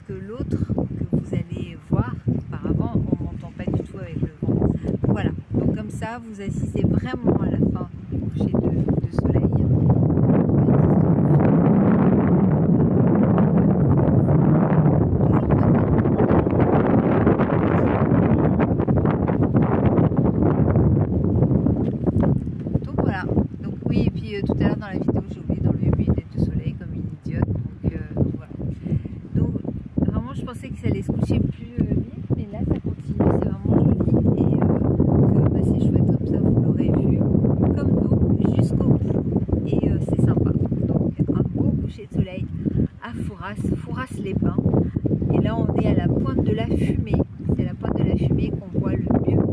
que l'autre que vous allez voir auparavant, on n'entend pas du tout avec le vent. Voilà, donc comme ça, vous assistez vraiment à la fin du coucher de soleil. Donc voilà, donc oui, et puis tout à l'heure dans la vidéo, j'ai oublié d'enlever mes lunettes de soleil comme une idiote, donc voilà. Donc vraiment, je pensais que ça allait se coucher plus vite, mais là ça continue, c'est vraiment joli, et bah, c'est chouette comme ça, vous l'aurez vu, comme nous, jusqu'au bout, et c'est sympa. Donc un beau coucher de soleil à Fouras-les-Pins, et là on est à la pointe de la fumée, c'est la pointe de la fumée qu'on voit le mieux